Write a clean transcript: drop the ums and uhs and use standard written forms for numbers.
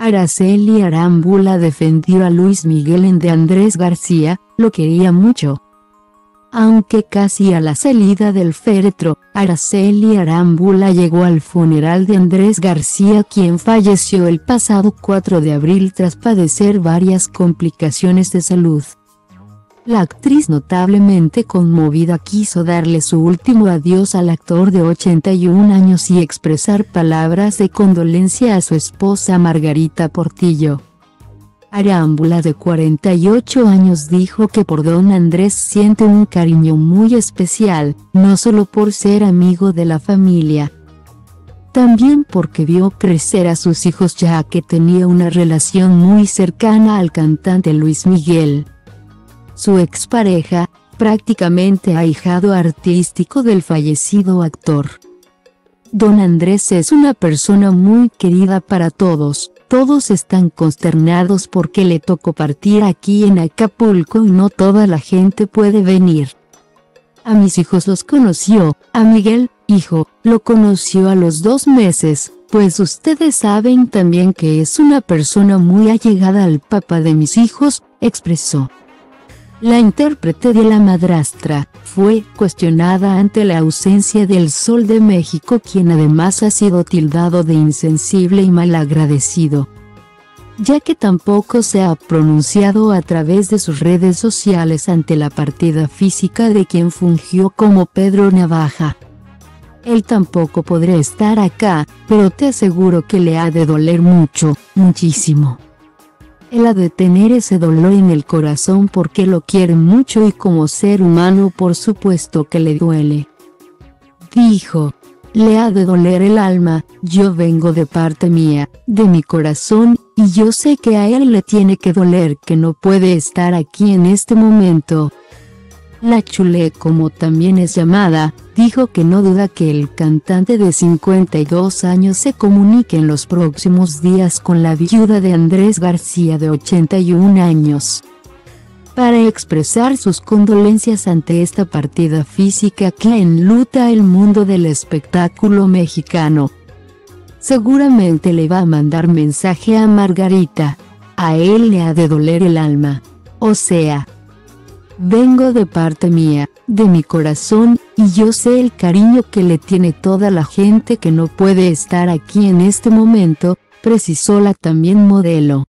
Araceli Arámbula defendió a Luis Miguel en De Andrés García, lo quería mucho. Aunque casi a la salida del féretro, Araceli Arámbula llegó al funeral de Andrés García, quien falleció el pasado 4 de abril tras padecer varias complicaciones de salud. La actriz, notablemente conmovida, quiso darle su último adiós al actor de 81 años y expresar palabras de condolencia a su esposa Margarita Portillo. Arámbula, de 48 años, dijo que por don Andrés siente un cariño muy especial, no solo por ser amigo de la familia, también porque vio crecer a sus hijos, ya que tenía una relación muy cercana al cantante Luis Miguel, su expareja, prácticamente ahijado artístico del fallecido actor. Don Andrés es una persona muy querida para todos. Todos están consternados porque le tocó partir aquí en Acapulco y no toda la gente puede venir. A mis hijos los conoció, a Miguel, hijo, lo conoció a los 2 meses, pues ustedes saben también que es una persona muy allegada al papá de mis hijos, expresó. La intérprete de La Madrastra fue cuestionada ante la ausencia del Sol de México, quien además ha sido tildado de insensible y malagradecido, ya que tampoco se ha pronunciado a través de sus redes sociales ante la partida física de quien fungió como Pedro Navaja. Él tampoco podrá estar acá, pero te aseguro que le ha de doler mucho, muchísimo. Él ha de tener ese dolor en el corazón porque lo quiere mucho y como ser humano por supuesto que le duele. Dijo, le ha de doler el alma, yo vengo de parte mía, de mi corazón, y yo sé que a él le tiene que doler que no puede estar aquí en este momento. La Chule, como también es llamada, dijo que no duda que el cantante de 52 años se comunique en los próximos días con la viuda de Andrés García, de 81 años, para expresar sus condolencias ante esta partida física que enluta el mundo del espectáculo mexicano. Seguramente le va a mandar mensaje a Margarita, a él le ha de doler el alma, o sea, vengo de parte mía, de mi corazón, y yo sé el cariño que le tiene toda la gente que no puede estar aquí en este momento, precisó la también modelo.